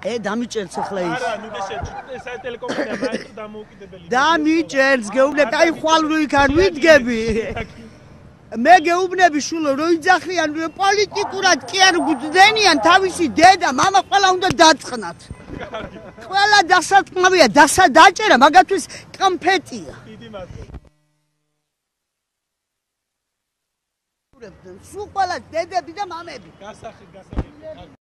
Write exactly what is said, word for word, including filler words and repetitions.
ე დამიჭერს ახლა ის. არა, ნუ გეშეთ, ეს ტელეკომპანია მაინც დამოუკიდებელი. დამიჭერს, გეუბნები, აი ხვალ რო იქ არ ვიდგები. მე გეუბნები შულო რო იძახიან პოლიტიკურად კი არ გვძდენიან თავისი დედა, მამა ყველა უნდა დაწყნათ. ყველა დასაწყნავია, დასა დაჭერა, მაგათთვის კონფეტია. დიდი მადლობა. სულ ყველა დედები და მამები. გასახი, გასახი.